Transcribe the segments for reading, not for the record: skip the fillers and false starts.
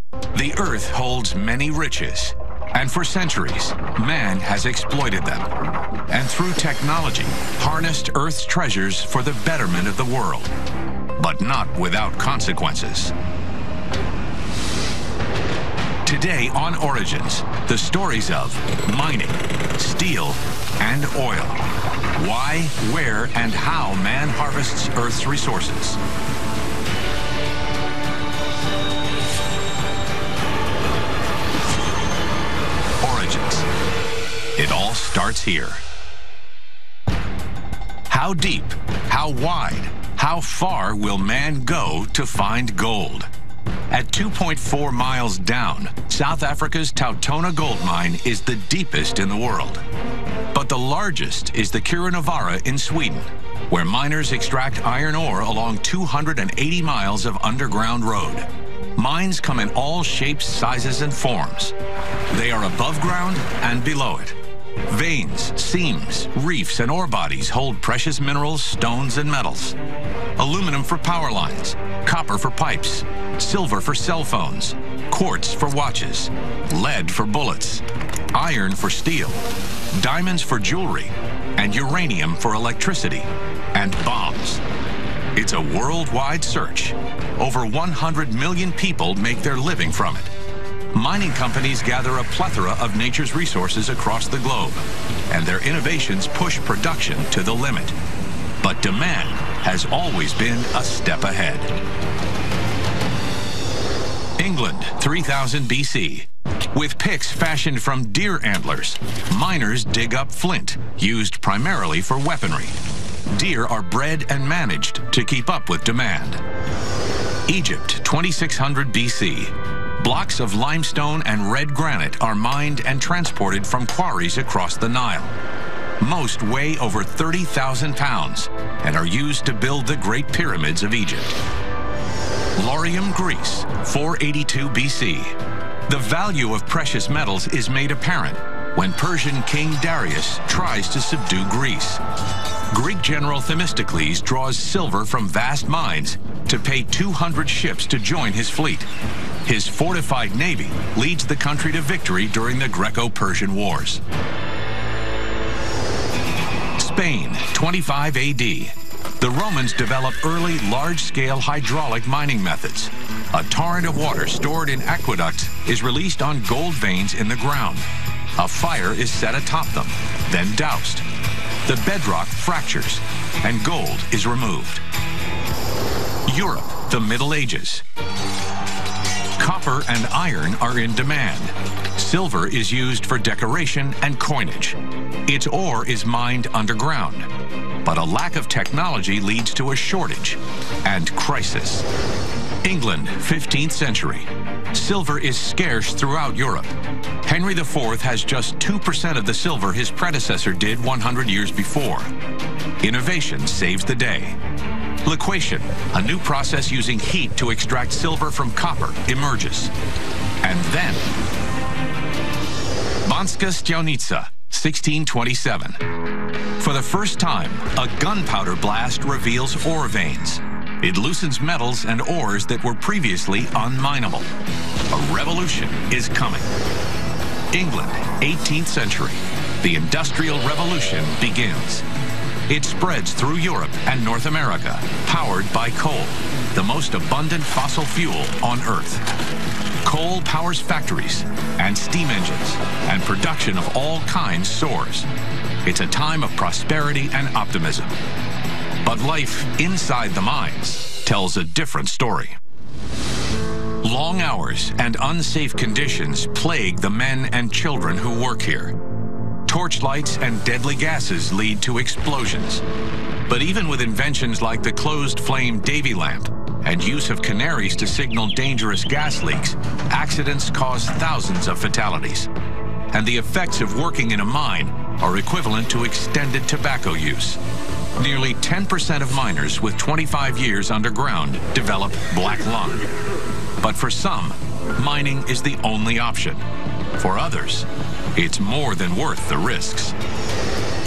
The Earth holds many riches, and for centuries, man has exploited them. And through technology, harnessed Earth's treasures for the betterment of the world, but not without consequences. Today on Origins, the stories of mining, steel, and oil. Why, where, and how man harvests Earth's resources. Origins. It all starts here. How deep, how wide, how far will man go to find gold? At 2.4 miles down, South Africa's Tautona gold mine is the deepest in the world. But the largest is the Kirunavaara in Sweden, where miners extract iron ore along 280 miles of underground road. Mines come in all shapes, sizes, and forms. They are above ground and below it. Veins, seams, reefs, and ore bodies hold precious minerals, stones, and metals. Aluminum for power lines, copper for pipes, silver for cell phones, quartz for watches, lead for bullets, iron for steel, diamonds for jewelry, and uranium for electricity, and bombs. It's a worldwide search. Over 100 million people make their living from it. Mining companies gather a plethora of nature's resources across the globe, and their innovations push production to the limit. But demand has always been a step ahead. England, 3000 BC. With picks fashioned from deer antlers, miners dig up flint, used primarily for weaponry. Deer are bred and managed to keep up with demand. Egypt, 2600 BC. Blocks of limestone and red granite are mined and transported from quarries across the Nile. Most weigh over 30,000 pounds and are used to build the Great Pyramids of Egypt. Laurium, Greece, 482 BC. The value of precious metals is made apparent when Persian King Darius tries to subdue Greece. Greek general Themistocles draws silver from vast mines to pay 200 ships to join his fleet. His fortified navy leads the country to victory during the Greco-Persian Wars. Spain, 25 AD. The Romans developed early large-scale hydraulic mining methods. A torrent of water stored in aqueducts is released on gold veins in the ground. A fire is set atop them, then doused. The bedrock fractures, and gold is removed. Europe, the Middle Ages. Copper and iron are in demand. Silver is used for decoration and coinage. Its ore is mined underground. But a lack of technology leads to a shortage and crisis. England, 15th century. Silver is scarce throughout Europe. Henry IV has just 2% of the silver his predecessor did 100 years before. Innovation saves the day. Liquation, a new process using heat to extract silver from copper, emerges. And then, Banska Štiavnica, 1627. For the first time, a gunpowder blast reveals ore veins. It loosens metals and ores that were previously unminable. A revolution is coming. England, 18th century. The Industrial Revolution begins. It spreads through Europe and North America, powered by coal, the most abundant fossil fuel on Earth. Coal powers factories and steam engines, and production of all kinds soars. It's a time of prosperity and optimism. But life inside the mines tells a different story. Long hours and unsafe conditions plague the men and children who work here. Torchlights and deadly gases lead to explosions. But even with inventions like the closed-flame Davy lamp and use of canaries to signal dangerous gas leaks, accidents cause thousands of fatalities. And the effects of working in a mine are equivalent to extended tobacco use. Nearly 10% of miners with 25 years underground develop black lung. But for some, mining is the only option. For others, it's more than worth the risks.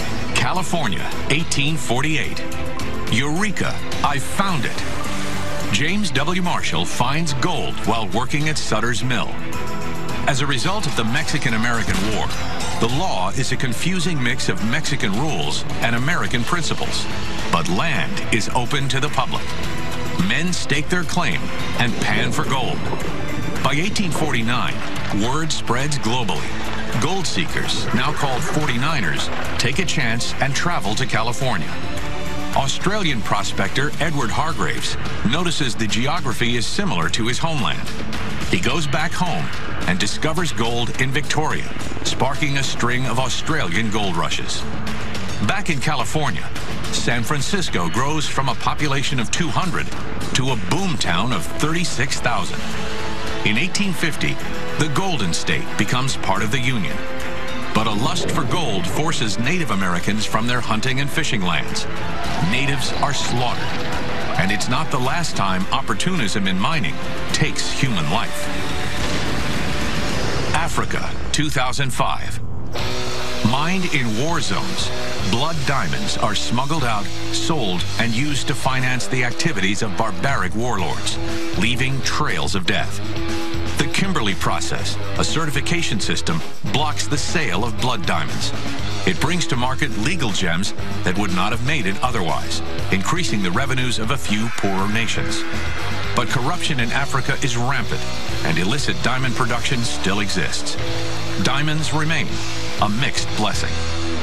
California, 1848. Eureka, I found it. James W. Marshall finds gold while working at Sutter's Mill. As a result of the Mexican-American War, the law is a confusing mix of Mexican rules and American principles. But land is open to the public. Men stake their claim and pan for gold. By 1849, word spreads globally. Gold seekers, now called 49ers, take a chance and travel to California. Australian prospector Edward Hargraves notices the geography is similar to his homeland. He goes back home and discovers gold in Victoria, sparking a string of Australian gold rushes. Back in California, San Francisco grows from a population of 200 to a boomtown of 36,000. In 1850, the Golden State becomes part of the Union. But a lust for gold forces Native Americans from their hunting and fishing lands. Natives are slaughtered. And it's not the last time opportunism in mining takes human life. Africa, 2005. Mined in war zones, blood diamonds are smuggled out, sold, and used to finance the activities of barbaric warlords, leaving trails of death. The Kimberley process, a certification system, blocks the sale of blood diamonds. It brings to market legal gems that would not have made it otherwise, increasing the revenues of a few poorer nations. But corruption in Africa is rampant, and illicit diamond production still exists. Diamonds remain a mixed blessing.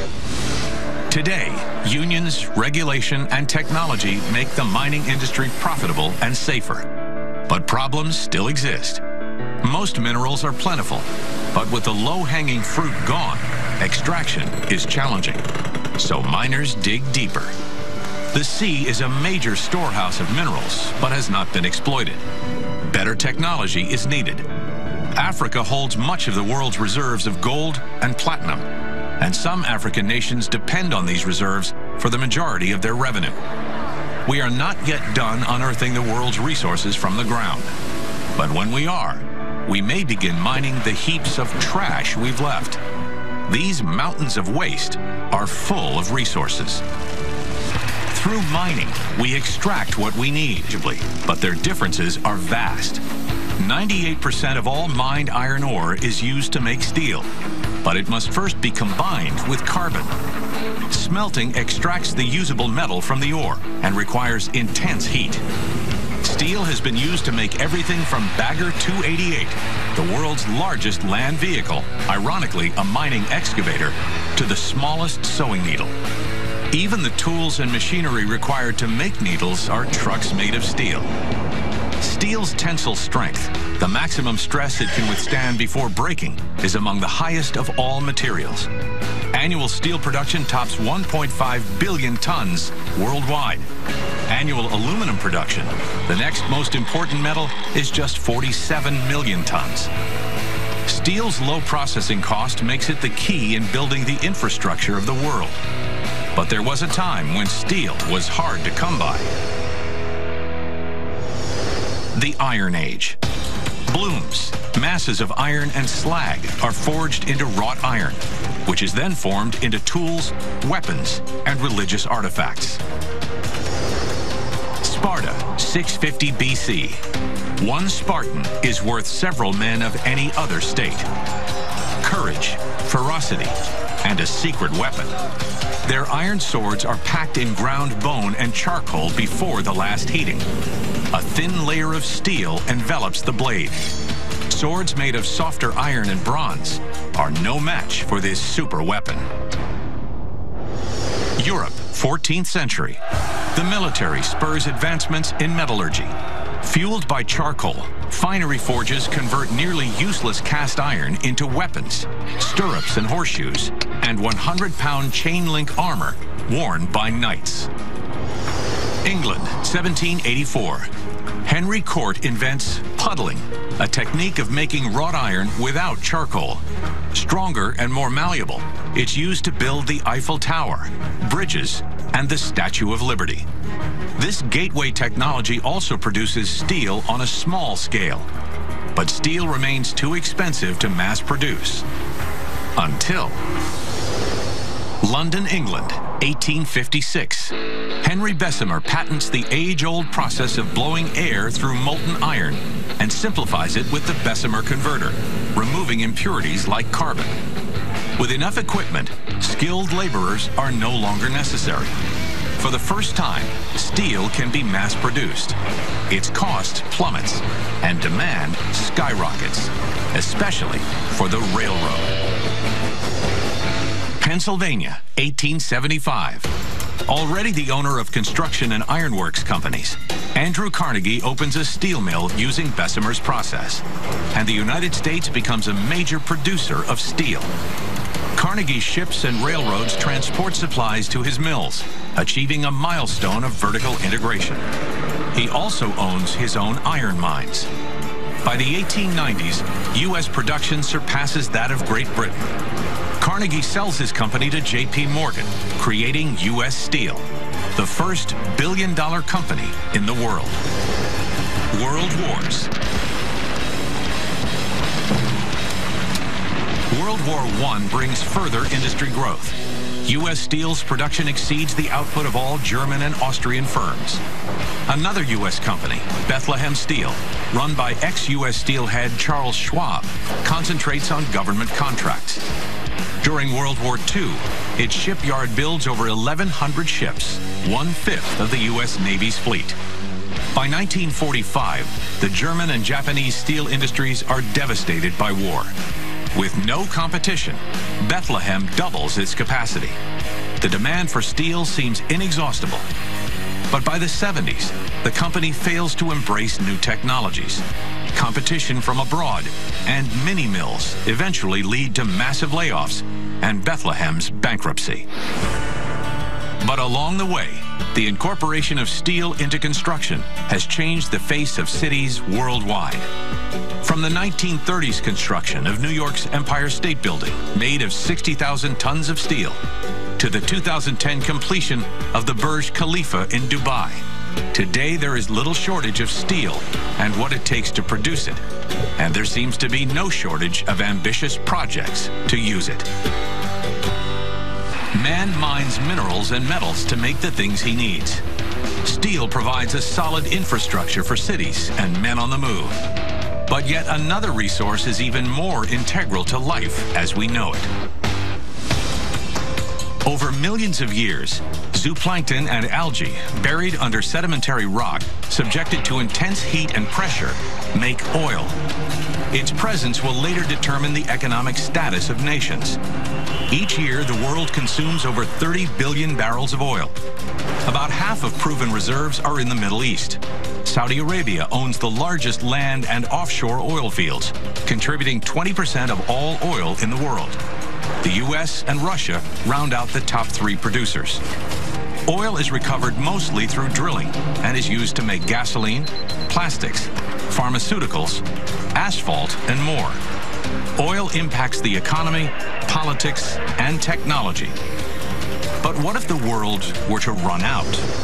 Today, unions, regulation, and technology make the mining industry profitable and safer. But problems still exist. Most minerals are plentiful, but with the low-hanging fruit gone, extraction is challenging. So miners dig deeper. The sea is a major storehouse of minerals, but has not been exploited. Better technology is needed. Africa holds much of the world's reserves of gold and platinum, and some African nations depend on these reserves for the majority of their revenue. We are not yet done unearthing the world's resources from the ground. But when we are, we may begin mining the heaps of trash we've left. These mountains of waste are full of resources. Through mining, we extract what we need, but their differences are vast. 98% of all mined iron ore is used to make steel, but it must first be combined with carbon. Smelting extracts the usable metal from the ore and requires intense heat. Steel has been used to make everything from Bagger 288, the world's largest land vehicle, ironically a mining excavator, to the smallest sewing needle. Even the tools and machinery required to make needles are trucks made of steel. Steel's tensile strength, the maximum stress it can withstand before breaking, is among the highest of all materials. Annual steel production tops 1.5 billion tons worldwide. Annual aluminum production, the next most important metal, is just 47 million tons. Steel's low processing cost makes it the key in building the infrastructure of the world. But there was a time when steel was hard to come by. The Iron Age. Blooms, masses of iron and slag, are forged into wrought iron, which is then formed into tools, weapons, and religious artifacts. Sparta, 650 BC. One Spartan is worth several men of any other state. Courage, ferocity, and a secret weapon. Their iron swords are packed in ground bone and charcoal before the last heating. A thin layer of steel envelops the blade. Swords made of softer iron and bronze are no match for this super weapon. Europe, 14th century. The military spurs advancements in metallurgy. Fueled by charcoal, finery forges convert nearly useless cast iron into weapons, stirrups and horseshoes, and 100-pound chain-link armor worn by knights. England, 1784. Henry Court invents puddling, a technique of making wrought iron without charcoal. Stronger and more malleable, it's used to build the Eiffel Tower, bridges, and the Statue of Liberty. This gateway technology also produces steel on a small scale, but steel remains too expensive to mass produce. Until London, England. 1856. Henry Bessemer patents the age-old process of blowing air through molten iron and simplifies it with the Bessemer converter, removing impurities like carbon. With enough equipment, skilled laborers are no longer necessary. For the first time, steel can be mass-produced. Its cost plummets and demand skyrockets, especially for the railroad. Pennsylvania, 1875. Already the owner of construction and ironworks companies, Andrew Carnegie opens a steel mill using Bessemer's process, and the United States becomes a major producer of steel. Carnegie ships and railroads transport supplies to his mills, achieving a milestone of vertical integration. He also owns his own iron mines. By the 1890s, U.S. production surpasses that of Great Britain. Carnegie sells his company to J.P. Morgan, creating U.S. Steel, the first billion-dollar company in the world. World Wars. World War I brings further industry growth. U.S. Steel's production exceeds the output of all German and Austrian firms. Another U.S. company, Bethlehem Steel, run by ex-U.S. Steel head Charles Schwab, concentrates on government contracts. During World War II, its shipyard builds over 1,100 ships, 1/5 of the U.S. Navy's fleet. By 1945, the German and Japanese steel industries are devastated by war. With no competition, Bethlehem doubles its capacity. The demand for steel seems inexhaustible. But by the 70s, the company fails to embrace new technologies. Competition from abroad and mini-mills eventually lead to massive layoffs and Bethlehem's bankruptcy. But along the way, the incorporation of steel into construction has changed the face of cities worldwide. From the 1930s construction of New York's Empire State Building, made of 60,000 tons of steel, to the 2010 completion of the Burj Khalifa in Dubai, today there is little shortage of steel and what it takes to produce it, and there seems to be no shortage of ambitious projects to use it. Man mines minerals and metals to make the things he needs. Steel provides a solid infrastructure for cities and men on the move. But yet another resource is even more integral to life as we know it. Over millions of years, zooplankton and algae, buried under sedimentary rock, subjected to intense heat and pressure, make oil. Its presence will later determine the economic status of nations. Each year, the world consumes over 30 billion barrels of oil. About half of proven reserves are in the Middle East. Saudi Arabia owns the largest land and offshore oil fields, contributing 20% of all oil in the world. The U.S. and Russia round out the top 3 producers. Oil is recovered mostly through drilling and is used to make gasoline, plastics, pharmaceuticals, asphalt, and more. Oil impacts the economy, politics, and technology. But what if the world were to run out?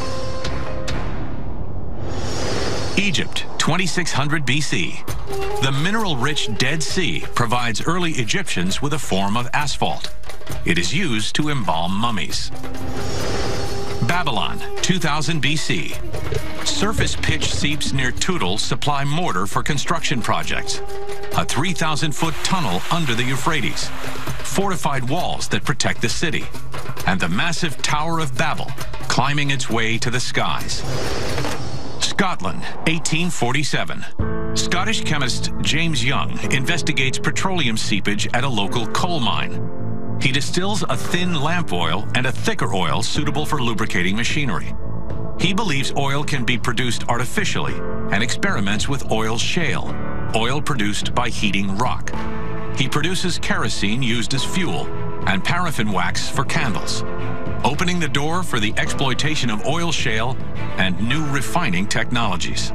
Egypt, 2600 BC. The mineral-rich Dead Sea provides early Egyptians with a form of asphalt. It is used to embalm mummies. Babylon, 2000 BC. Surface pitch seeps near Toutle supply mortar for construction projects. A 3,000-foot tunnel under the Euphrates. Fortified walls that protect the city. And the massive Tower of Babel, climbing its way to the skies. Scotland, 1847. Scottish chemist James Young investigates petroleum seepage at a local coal mine. He distills a thin lamp oil and a thicker oil suitable for lubricating machinery. He believes oil can be produced artificially and experiments with oil shale, oil produced by heating rock. He produces kerosene used as fuel and paraffin wax for candles, opening the door for the exploitation of oil shale and new refining technologies.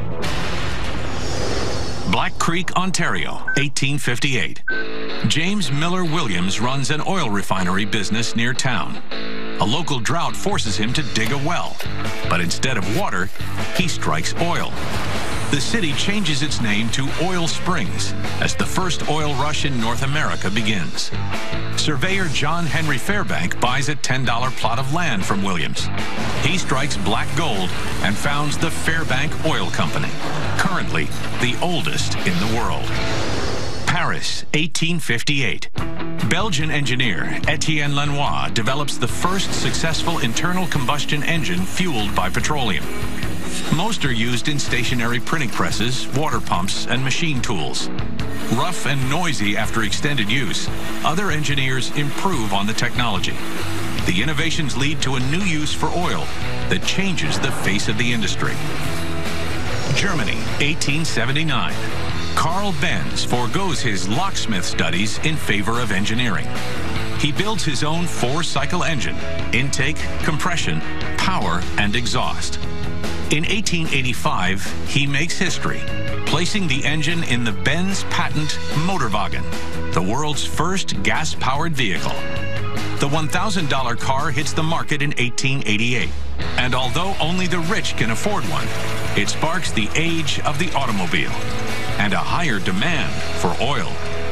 Black Creek, Ontario, 1858. James Miller Williams runs an oil refinery business near town. A local drought forces him to dig a well, but instead of water, he strikes oil. the city changes its name to Oil Springs as the first oil rush in North America begins. Surveyor John Henry Fairbank buys a $10 plot of land from Williams. He strikes black gold and founds the Fairbank Oil Company, currently the oldest in the world. Paris, 1858. Belgian engineer Etienne Lenoir develops the first successful internal combustion engine fueled by petroleum. Most are used in stationary printing presses, water pumps, and machine tools. Rough and noisy after extended use, other engineers improve on the technology. The innovations lead to a new use for oil that changes the face of the industry. Germany, 1879. Carl Benz forgoes his locksmith studies in favor of engineering. He builds his own four-cycle engine, intake, compression, power, and exhaust. In 1885, he makes history, placing the engine in the Benz patent Motorwagen, the world's first gas-powered vehicle. The $1,000 car hits the market in 1888, and although only the rich can afford one, it sparks the age of the automobile and a higher demand for oil.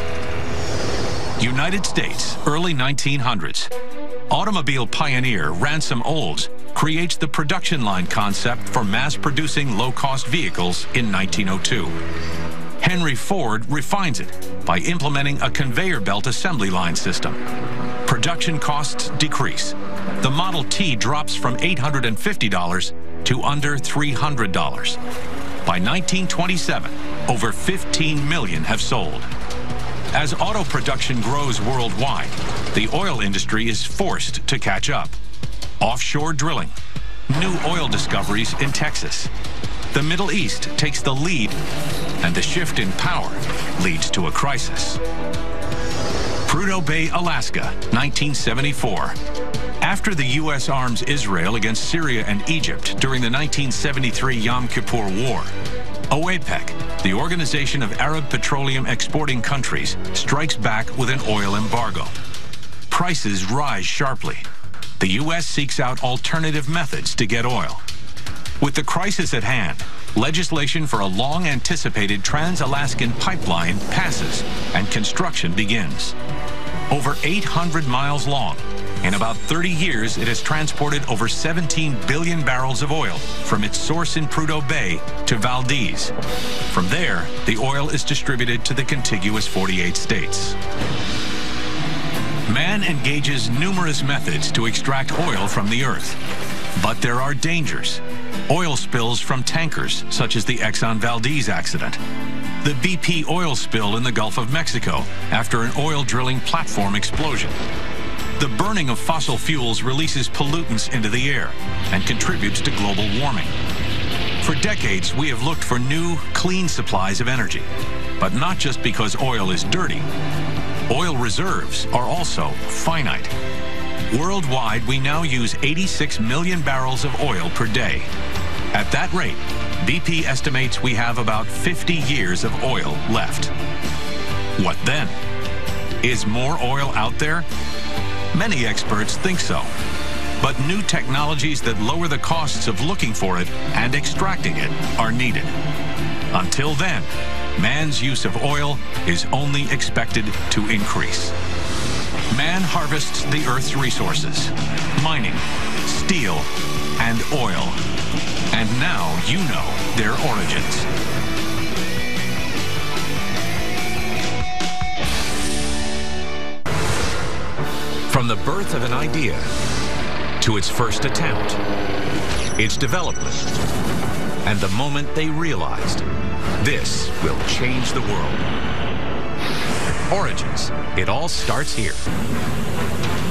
United States, early 1900s. Automobile pioneer Ransom Olds creates the production line concept for mass-producing low-cost vehicles in 1902. Henry Ford refines it by implementing a conveyor belt assembly line system. Production costs decrease. The Model T drops from $850 to under $300. By 1927, over 15 million have sold. As auto production grows worldwide, the oil industry is forced to catch up. Offshore drilling, new oil discoveries in Texas. The Middle East takes the lead, and the shift in power leads to a crisis. Prudhoe Bay, Alaska, 1974. After the U.S. arms Israel against Syria and Egypt during the 1973 Yom Kippur War, OAPEC, the Organization of Arab Petroleum Exporting Countries, strikes back with an oil embargo. Prices rise sharply. The U.S. seeks out alternative methods to get oil. With the crisis at hand, legislation for a long-anticipated Trans-Alaskan pipeline passes and construction begins. Over 800 miles long, in about 30 years, it has transported over 17 billion barrels of oil from its source in Prudhoe Bay to Valdez. From there, the oil is distributed to the contiguous 48 states. Man engages numerous methods to extract oil from the earth. But there are dangers. Oil spills from tankers, such as the Exxon Valdez accident. The BP oil spill in the Gulf of Mexico after an oil drilling platform explosion. The burning of fossil fuels releases pollutants into the air and contributes to global warming. For decades, we have looked for new, clean supplies of energy. But not just because oil is dirty. Oil reserves are also finite. Worldwide, we now use 86 million barrels of oil per day. At that rate, BP estimates we have about 50 years of oil left. What then? Is more oil out there? Many experts think so. But new technologies that lower the costs of looking for it and extracting it are needed. Until then, man's use of oil is only expected to increase. Man harvests the Earth's resources, mining, steel, and oil. And now you know their origins. From the birth of an idea to its first attempt, its development, and the moment they realized, this will change the world. Origins. It all starts here.